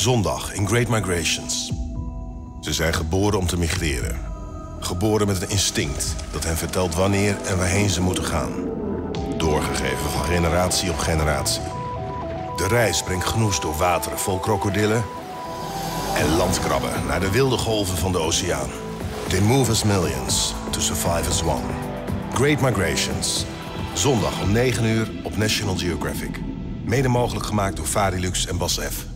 Zondag in Great Migrations. Ze zijn geboren om te migreren. Geboren met een instinct dat hen vertelt wanneer en waarheen ze moeten gaan. Doorgegeven van generatie op generatie. De reis brengt genoes door wateren vol krokodillen en landkrabben naar de wilde golven van de oceaan. They move as millions to survive as one. Great Migrations. Zondag om 9 uur op National Geographic. Mede mogelijk gemaakt door Varilux en Bas F.